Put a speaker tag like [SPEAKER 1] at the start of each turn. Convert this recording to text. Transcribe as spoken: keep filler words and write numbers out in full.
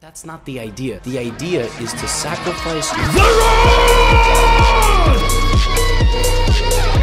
[SPEAKER 1] That's not the idea. The idea is to sacrifice
[SPEAKER 2] the rook!